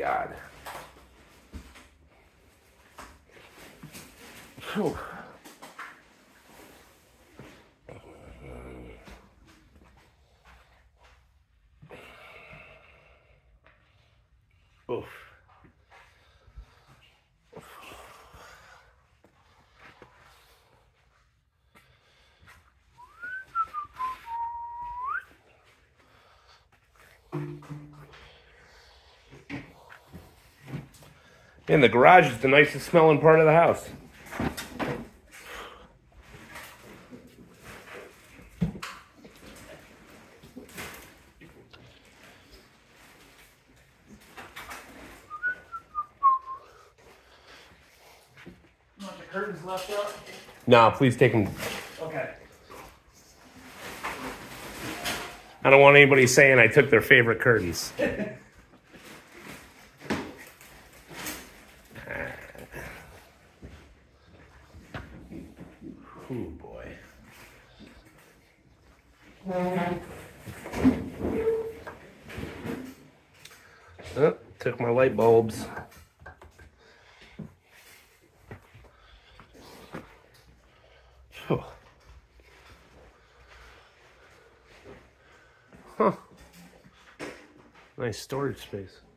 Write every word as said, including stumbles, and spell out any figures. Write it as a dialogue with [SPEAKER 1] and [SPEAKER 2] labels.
[SPEAKER 1] God. Whew. Oof. And the garage is the nicest smelling part of the house.
[SPEAKER 2] You want the curtains left up?
[SPEAKER 1] No, please take them.
[SPEAKER 2] Okay.
[SPEAKER 1] I don't want anybody saying I took their favorite curtains. Oh boy. Oh, took my light bulbs. Oh. Huh. Nice storage space.